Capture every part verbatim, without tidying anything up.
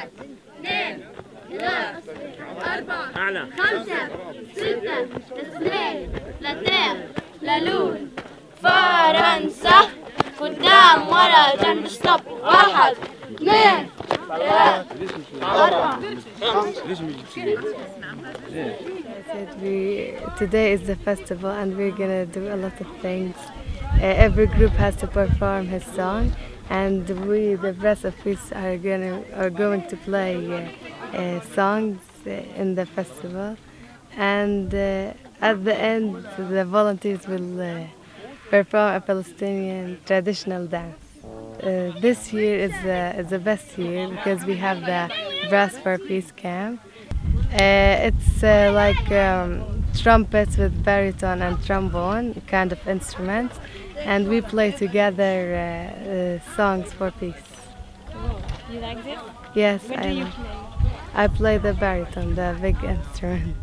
واحد اثنين ثلاثة أربعة خمسة ستة اثنين ثلاثة لالون فرنسا قدام ورا جنب ستوب واحد اثنين ثلاثة أربعة We, today is the festival and we're gonna do a lot of things. Uh, every group has to perform his song, and we, the Brass of Peace, are gonna are going to play uh, uh, songs uh, in the festival. And uh, at the end, the volunteers will uh, perform a Palestinian traditional dance. Uh, this year is uh, is the best year because we have the Brass for Peace camp. Uh, it's uh, like um, trumpets with baritone and trombone kind of instruments, and we play together uh, uh, songs for peace. You like it? Yes, What I do you like. play? I play the baritone, the big instrument.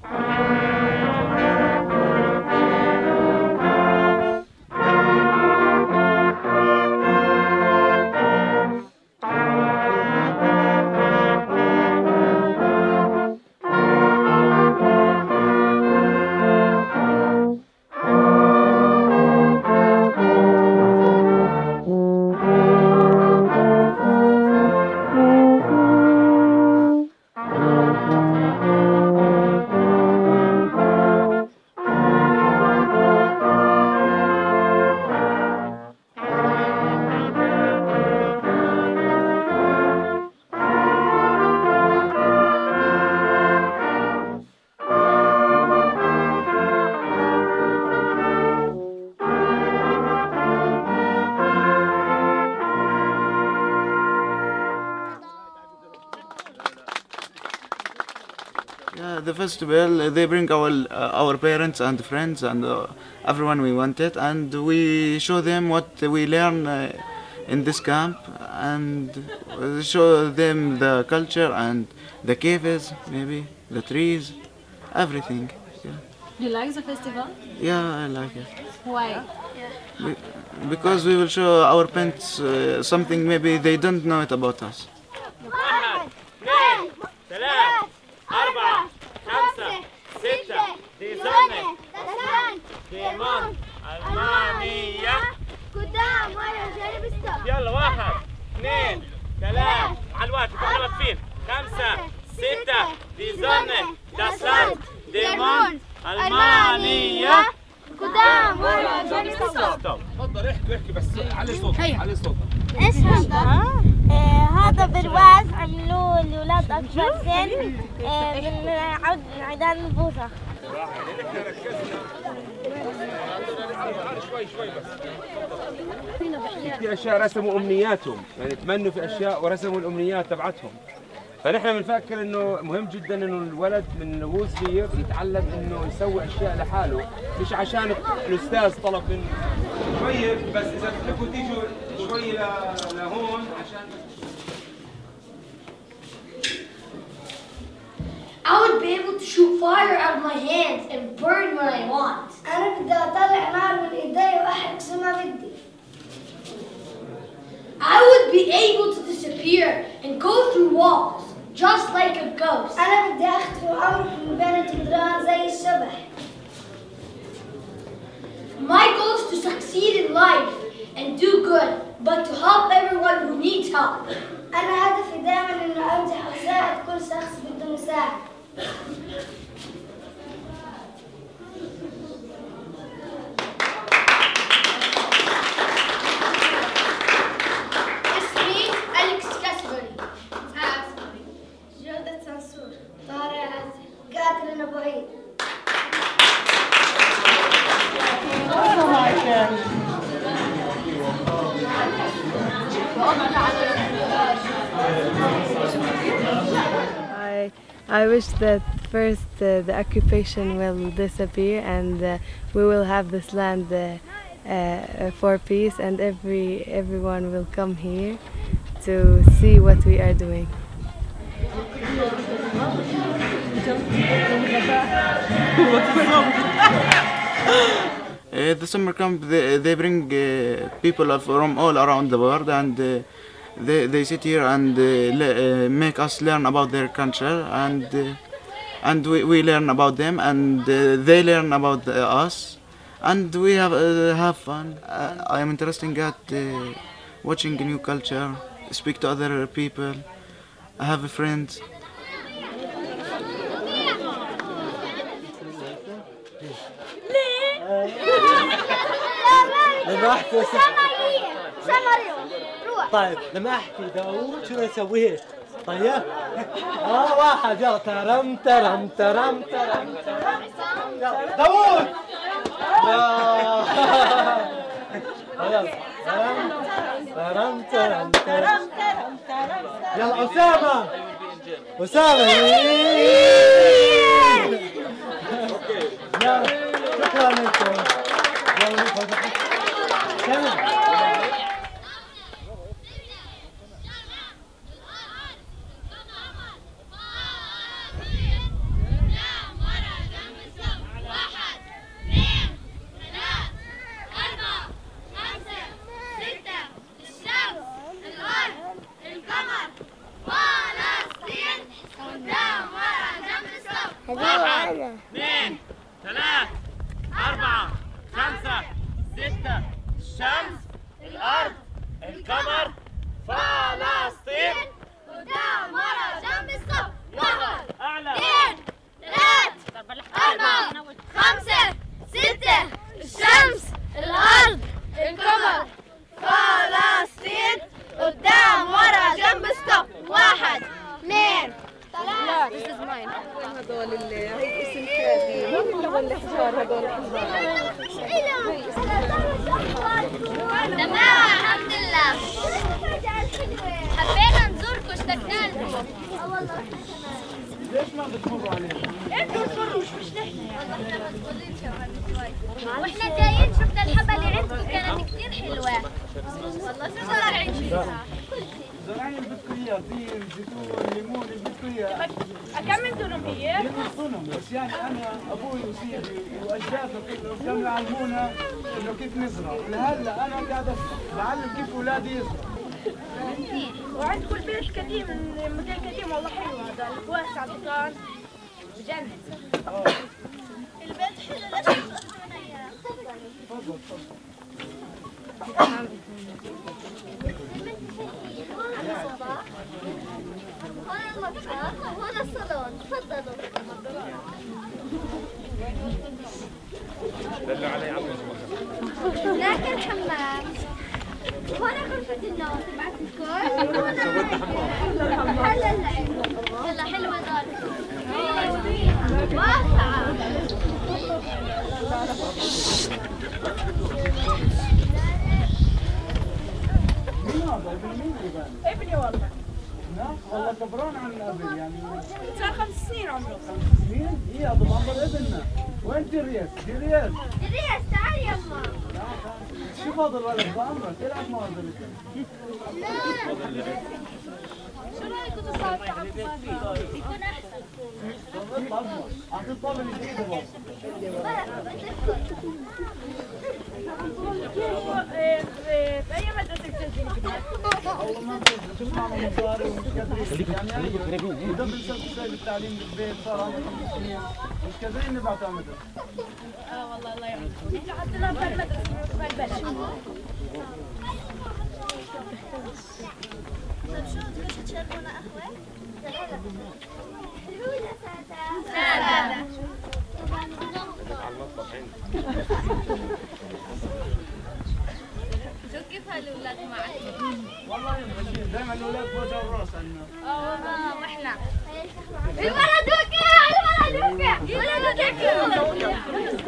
Yeah, the festival, uh, they bring our uh, our parents and friends and uh, everyone we wanted, and we show them what we learn uh, in this camp, and uh, show them the culture and the caves, maybe the trees, everything. Yeah, You like the festival? yeah, I like it. Why? Be- because we will show our parents uh, something maybe they don't know it about us. واحد اثنين ثلاثة أربعة خمسة ستة ديزونة دسان ديمون ألمانية قدام ورا جانب ستوب يلا واحد اثنين ثلاثة على الواجب احنا واقفين خمسة ستة ديزونة دسان ديمون ألمانية قدام ورا جانب ستوب تفضل احكي احكي بس علي صوتك علي صوتك. ايش هذا؟ آه هذا برواز عملوه لولاد اكبر سن آه من عود عيدان البوظة. شوي شوي بس. في اشياء رسموا امنياتهم، يعني تمنوا في اشياء ورسموا الامنيات تبعتهم. فنحن بنفكر انه مهم جدا انه الولد من وهو صغير يتعلم انه يسوي اشياء لحاله، مش عشان الاستاذ طلب منه. شوي بس اذا بدكم تيجوا شوي لهون عشان I would be able to shoot fire out of my hands and burn what I want. أنا بدي أطلع نار من إيدي وأحرق زي ما بدي. I would be able to disappear and go through walls just like a ghost. أنا بدي أخفي وأمرق من بين الجدران زي الشبح. My goal is to succeed in life and do good, but to help everyone who needs help. أنا هدفي دائما إنه أنجح وأساعد كل شخص بده مساعدة. اسمي أليكس كاسبري. جودة سانسور. طارق عزي. كاترين أبو عيد. I, I wish that first uh, the occupation will disappear and uh, we will have this land uh, uh, for peace, and every everyone will come here to see what we are doing. Uh, the summer camp, they, they bring uh, people of- from all around the world, and uh, they, they sit here and uh, le- uh, make us learn about their culture, and uh, and we, we learn about them, and uh, they learn about uh, us, and we have uh, have fun. Uh, I am interested at uh, watching a new culture, speak to other people, have friends. لما احكي طيب لما احكي داوود شو نسويه؟ طيب اه واحد يلا ترم ترم ترم ترم يلا داوود يلا ترم ترم ترم يلا أسامة أسامة يلا شكرا لكم كمل واحد اثنين ثلاث أربعة خمسة ستة الشمس الأرض القمر فلسطين قدام ورا جنب الصف واحد أعلى اثنين ثلاث أربعة خمسة ستة الشمس الأرض القمر فلسطين قدام ورا جنب الصف واحد اثنين لا this is mine هذول اللي هي اسم كافي مين اللي هو الحجار هذول الحجار تمام الحمد لله حبينا نزوركم اشتقنا لكم ليش ما بتمروا علينا؟ انتوا تمروا مش مش نحن والله احنا مسؤولين كمان شوي واحنا جايين شفنا الحبة اللي عندكم كانت كثير حلوة والله شو زارعين فيها زرعين البسكوية فيه زيتون ليمون البسكوية كم من دونهم هي؟ ينصنهم بس يعني أنا أبوي وسيدي وأجدادنا كلهم كانوا يعلمونا إنه كيف نزرع لهلا أنا قاعد بعلم كيف أولادي يزرعوا وعندكم البيت قديم الموديل قديم والله حلو هذا واسع بطان بجنن البيت حلو ليش تاخذونا اياه؟ تفضل تفضل هون المطبخ وهون الصالون تفضلوا دلوا علي عم هناك الحمام هون غرفة النوم تبعت الكل وهون الحمام هلا اللعب يلا حلوة داركم واسعة ابني والله نعم والله كبران عن قبل يعني صار خمس سنين عمره خمس سنين؟ إيه أبو بامبر ابننا وين جريس؟ جريس جريس تعال يما شو فاضل ولد بامبر تلعب مع ولد شو رايكم تصوروا على الطابة؟ يكون احسن أعطي الطابة الجديدة بابا في اي مدرسة بتسجل؟ والله ما بتدري شو اسمع مصاري ومش قادرين يعني وده بنسلسل التعليم بالبيت صار عندنا خمس سنين مش قادرين نبعث على المدرسة اه والله الله يعينكم احنا حطيناهم في المدرسة في البلد طيب شو تبغوا تشربونا قهوة؟ حلوة سادة شو كيف هالولاد معك؟ والله ماشيين دائما الأولاد بوجه الراس عندنا اه والله واحنا الولد وقع الولد وقع الولد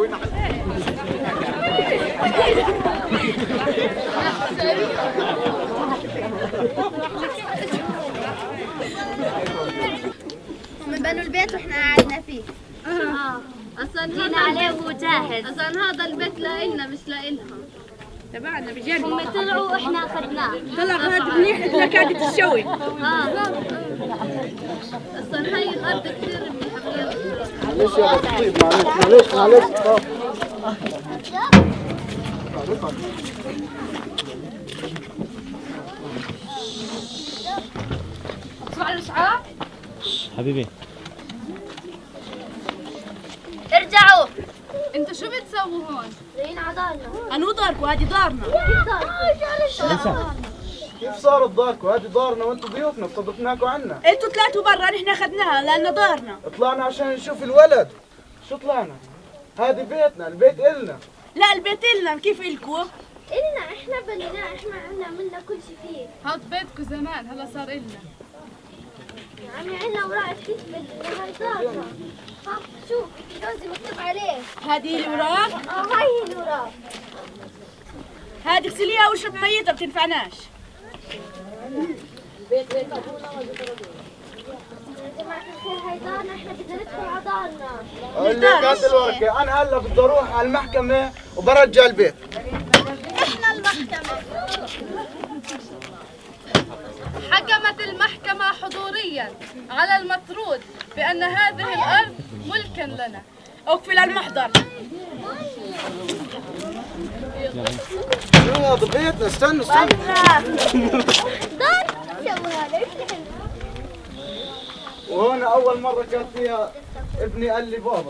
هم بنوا البيت واحنا قعدنا فيه اه اصلا جينا عليه وجاهز اصلا هذا البيت لإلنا مش لإلهم تبعنا بجنن هم طلعوا واحنا اخذناه طلع هذا منيح اذا كانت تسوي اه اصلا هاي الارض كثير منيحه معلش يا بطيب معلش معلش معلش اسمع الاشعار حبيبي. ارجعوا. انتوا شو بتسووا هون؟ جايين على دارنا. انو داركم؟ هذه دارنا. كيف صارت داركم؟ هذه دارنا وانتم ضيوفنا استضفناكم عنا. انتوا طلعتوا برا نحن اخذناها لانه دارنا. طلعنا عشان نشوف الولد. شو طلعنا؟ هذه بيتنا، البيت إلنا. لا البيت إلنا، كيف إلكم؟ إلنا احنا بنيناه، احنا عنا عملنا كل شيء فيه. هاد بيتكم زمان هلا صار إلنا. يا عمي عنا اوراق كتير هاي دارنا. ها شوف جوزي مكتوب عليه. هذه الأوراق؟ اه هاي هي الأوراق. هذه اغسليها واشرب ميتها بتنفعناش. بيت بيت ابونا وبيت ربيع. يا جماعة الخير هاي دارنا، احنا بدنا ندخل على دارنا. اللي كانت الورقة، أنا هلا بدي أروح على المحكمة وبرجع البيت. احنا المحكمة. حكمت المحكمة حضوريا على المطرود بأن هذه الأرض ملكا لنا. اقفل المحضر. شو هذا بيتنا؟ استنوا استنوا. دار سووها لي افتح. وهنا أول مرة كان فيها ابني قال لي بابا.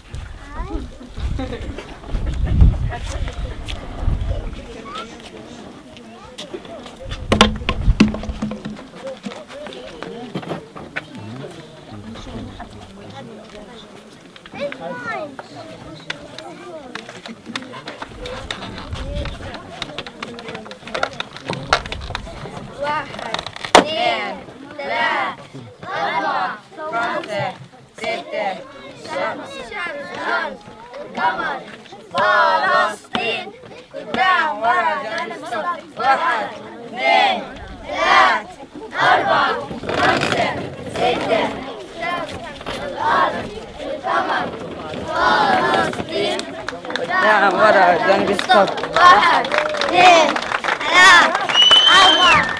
واحد اثنين ثلاثة أربعة خمسة ستة شمس شمس القمر فلسطين قدام ورا جنب واحد اثنين ثلاثة أربعة خمسة ستة شمس الأرض القمر فلسطين قدام ورا جنب الصف واحد اثنين ثلاثة أربعة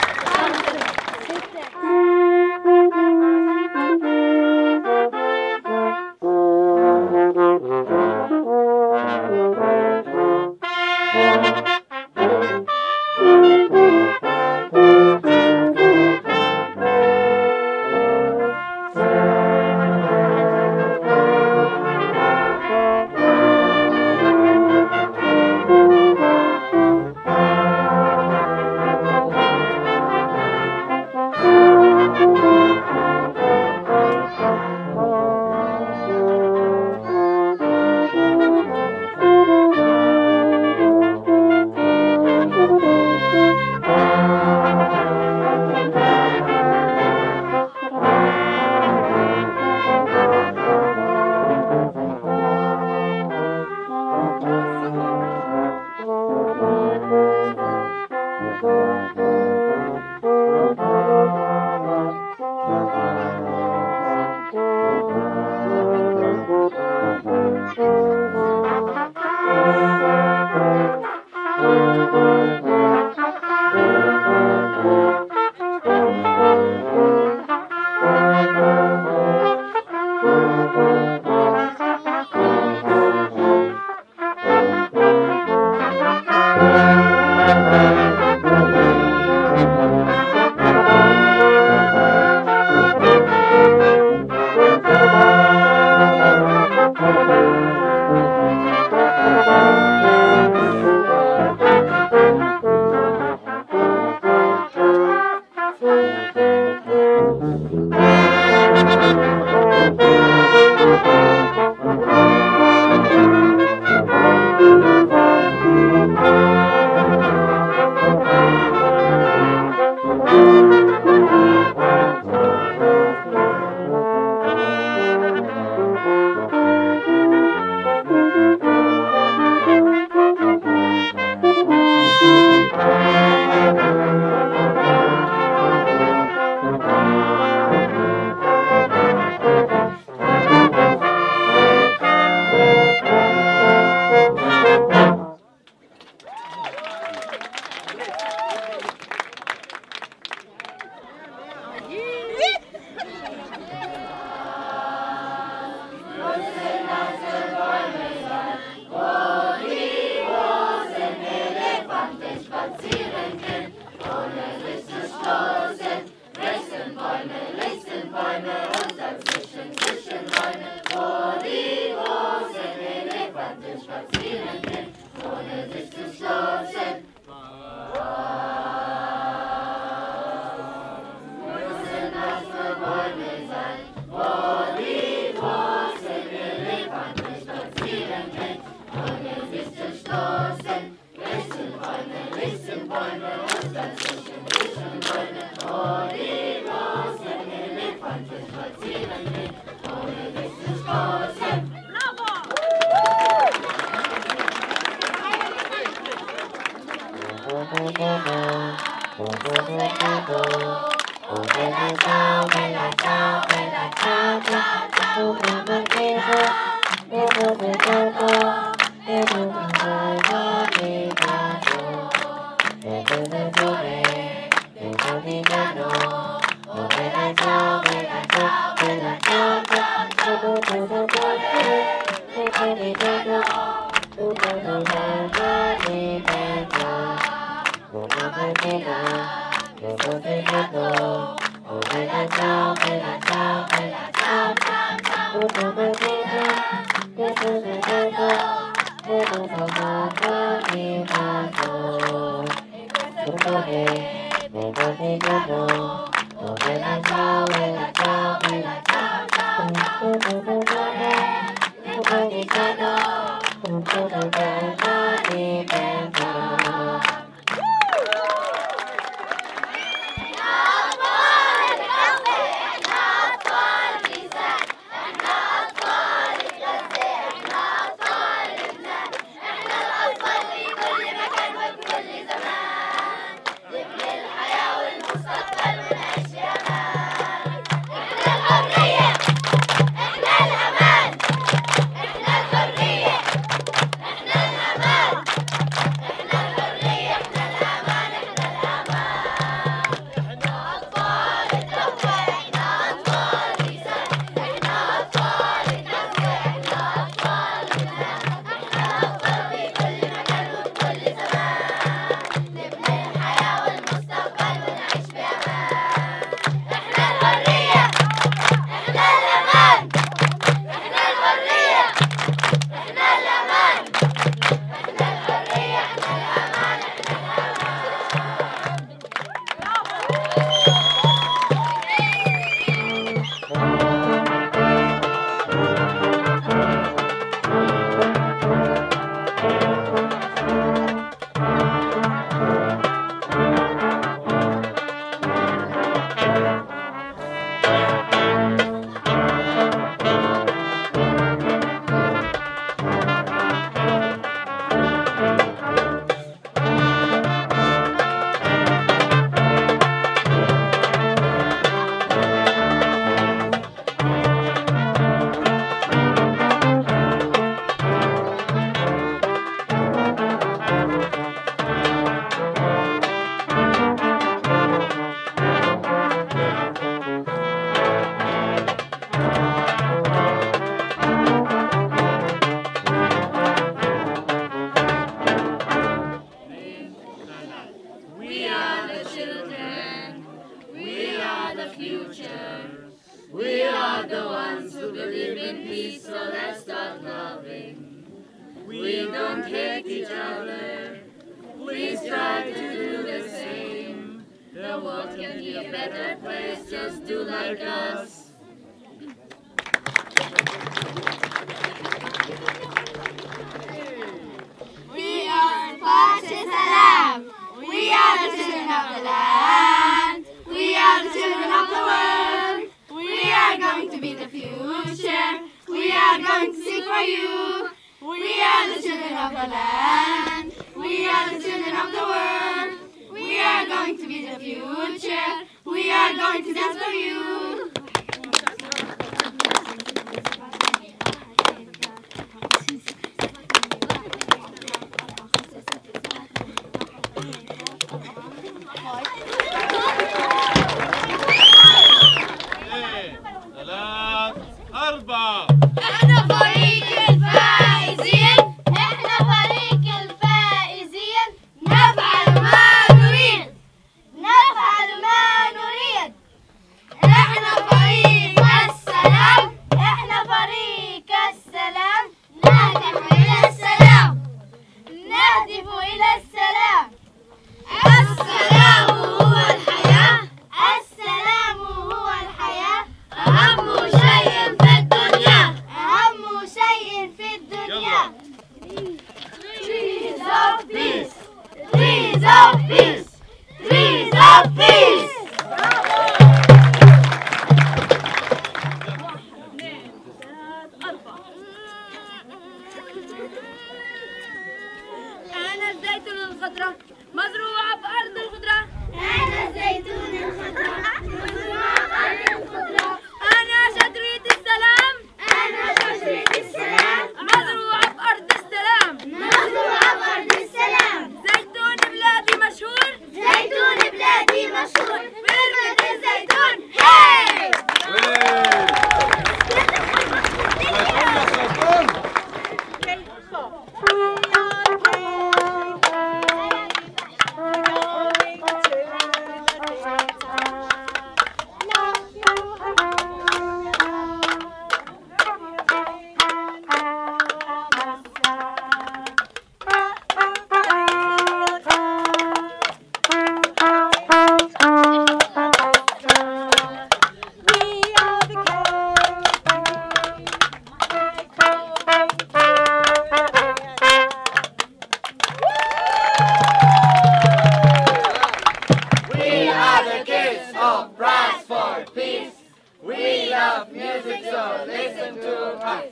love music, so listen to us.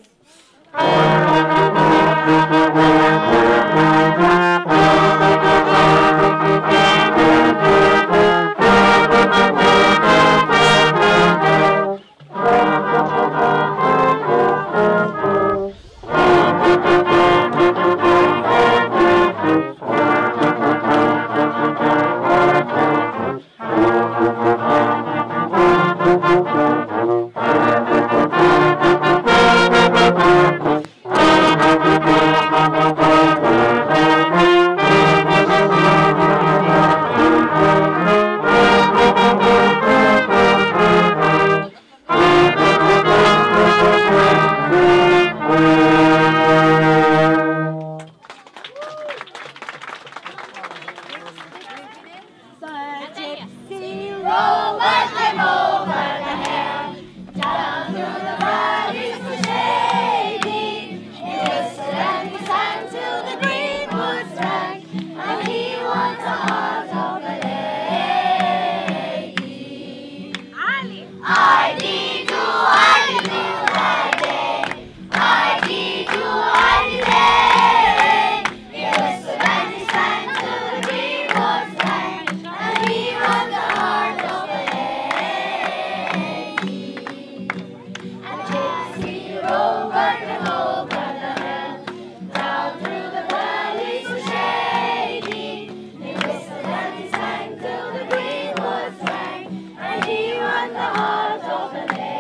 And he won the heart of the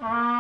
Bye.